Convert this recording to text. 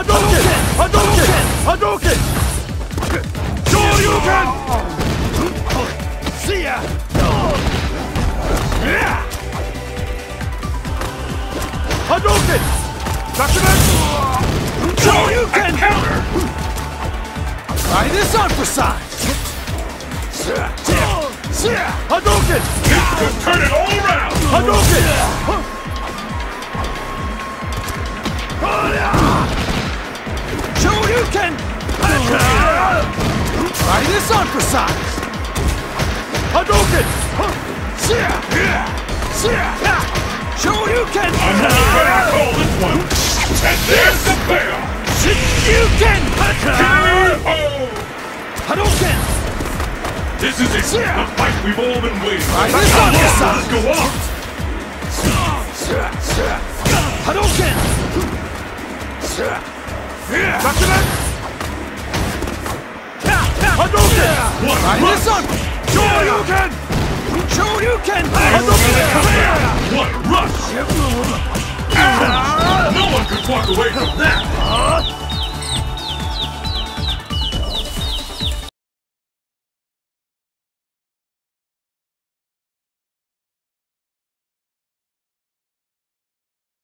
Hadouken! Hadouken! Hadouken! Shoryuken! See ya! Hadouken! Shakugan! Shoryuken! Counter! Try this on for size! Hadouken! This could turn it all around! Hadouken! Shoryuken! Try this on for size! Hadouken! Shoryuken! I'm not gonna call this one! And there's the payoff! Shoryuken! K.O. Hadouken! This is it! The fight we've all been waiting for! Right, this on your side. Let's go on! Hadouken! Shakugan! Hadouken! What Try this on! Shoryuken! Shoryuken! I'm gonna come back! What